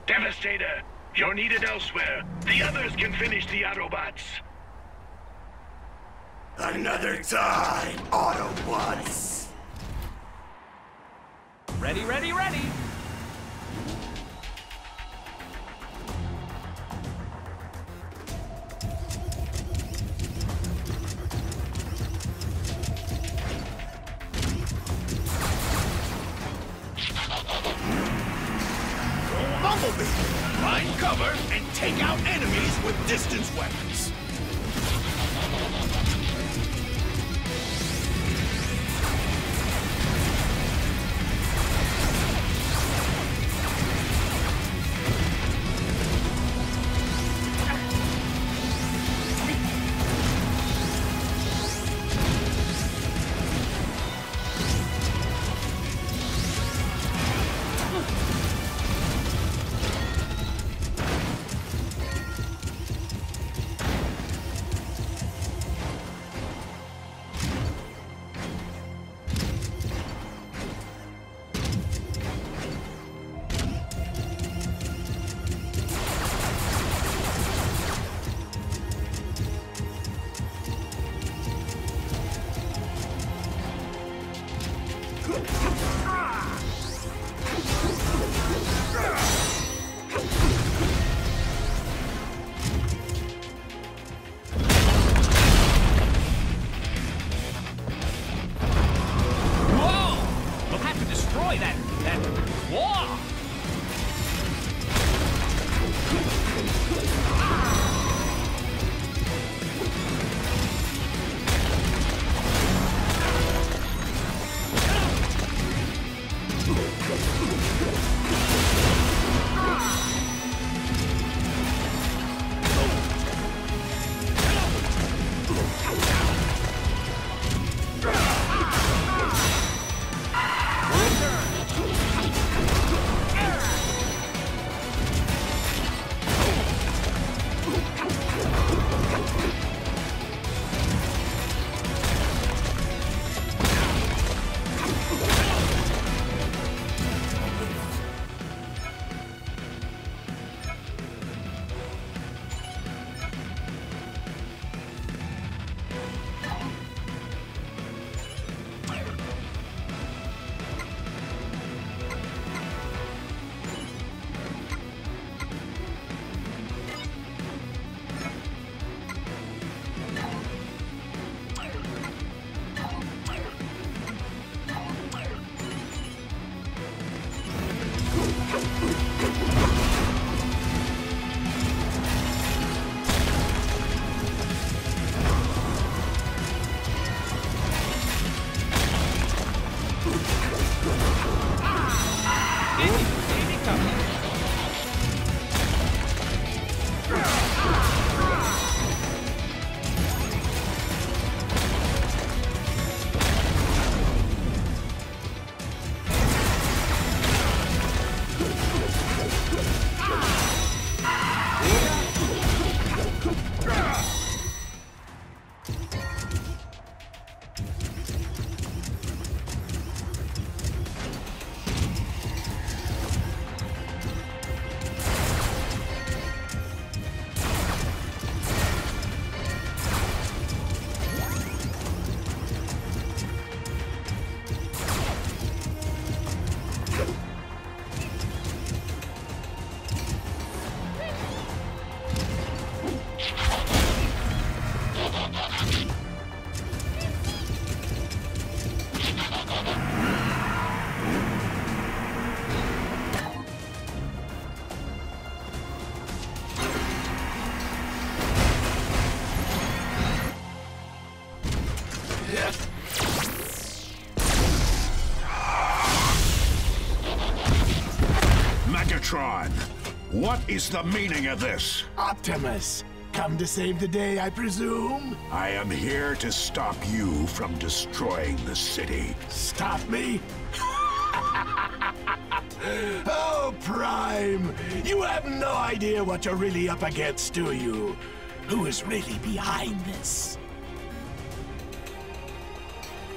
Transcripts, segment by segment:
Devastator, you're needed elsewhere. The others can finish the Autobots. Another time, Autobots! Ready, ready, ready! Bumblebee! Find cover and take out enemies with distance weapons. What is the meaning of this? Optimus, come to save the day, I presume? I am here to stop you from destroying the city. Stop me? Oh, Prime! You have no idea what you're really up against, do you? Who is really behind this?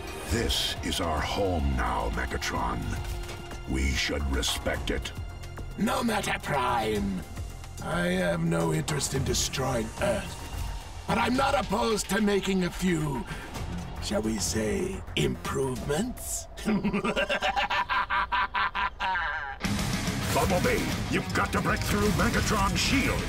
This is our home now, Megatron. We should respect it. No matter, Prime. I have no interest in destroying Earth. But I'm not opposed to making a few, shall we say, improvements? Bumblebee, you've got to break through Megatron's shield.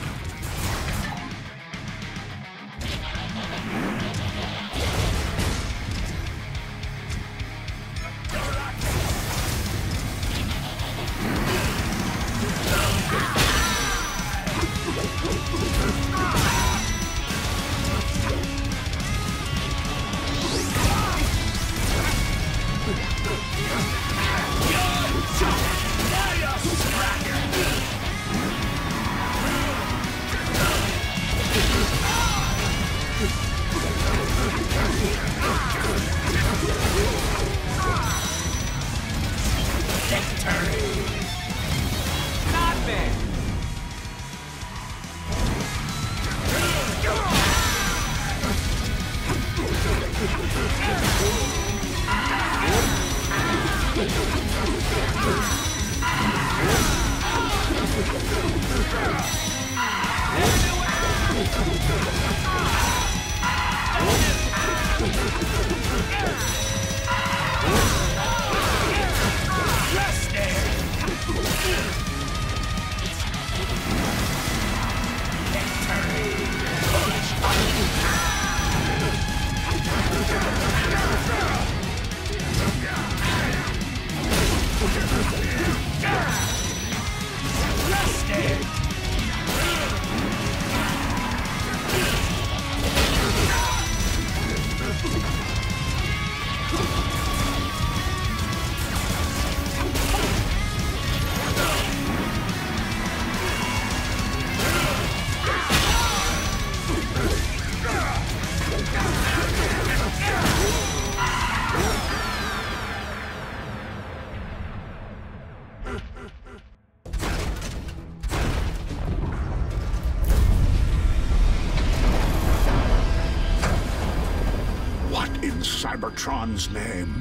Cybertron's name.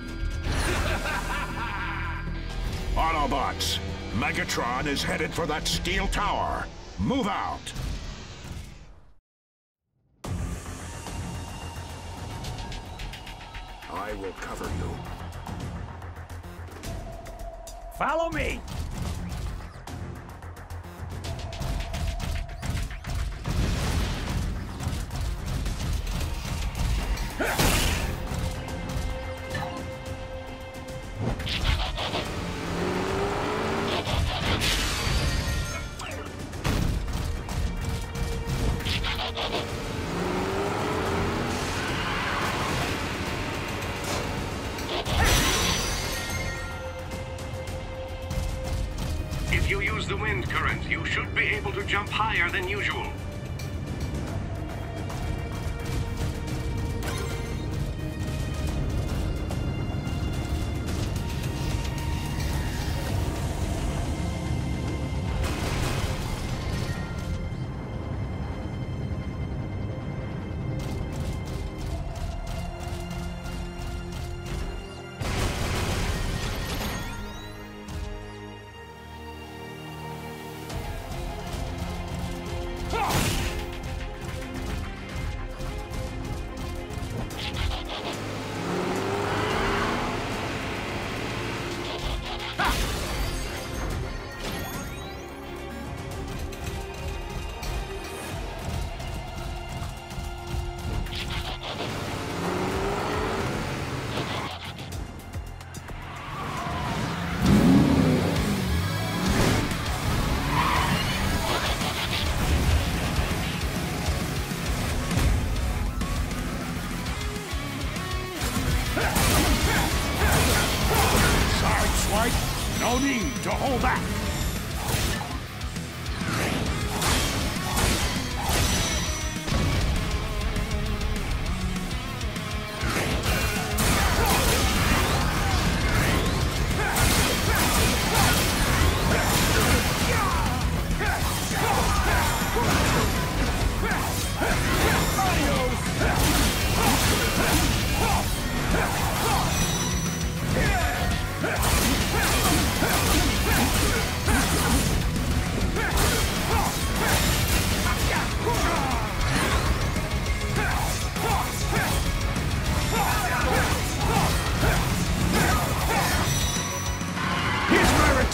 Autobots, Megatron is headed for that steel tower. Move out. I will cover you. Follow me! If you use the wind current, you should be able to jump higher than usual. No need to hold back.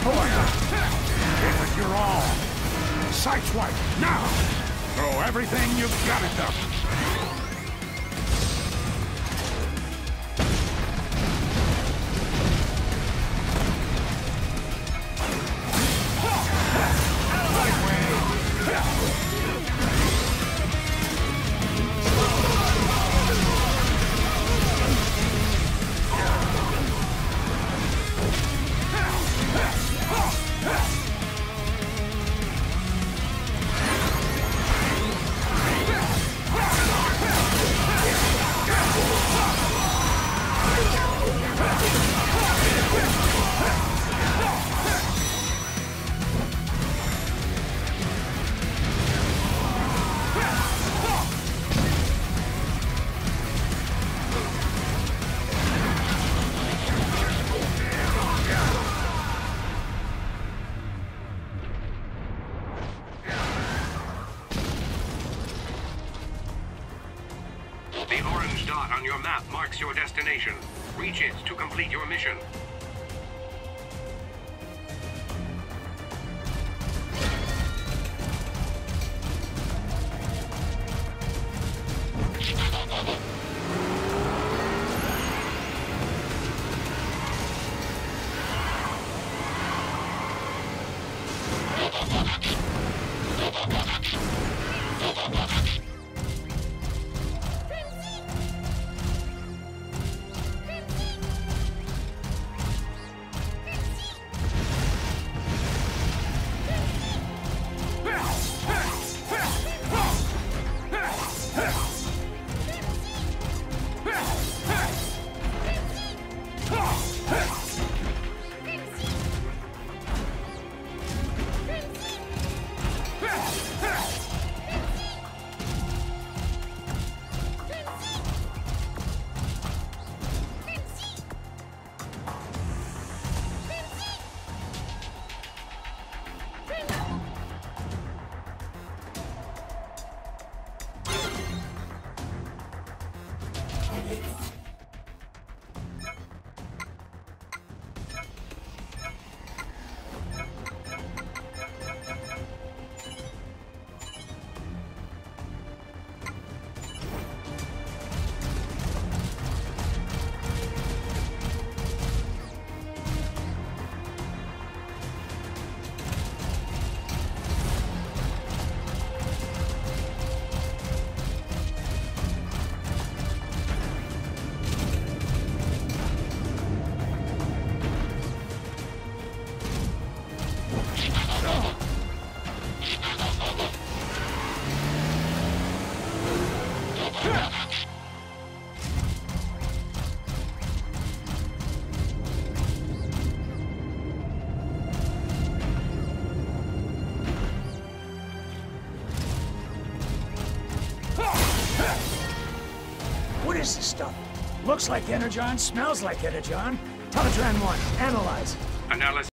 Give it your all. Sideswipe, now! Throw everything you've got at them. The orange dot on your map marks your destination. Reach it to complete your mission. What is this stuff? Looks like Energon, smells like Energon. Teletran 1, analyze. Analysis.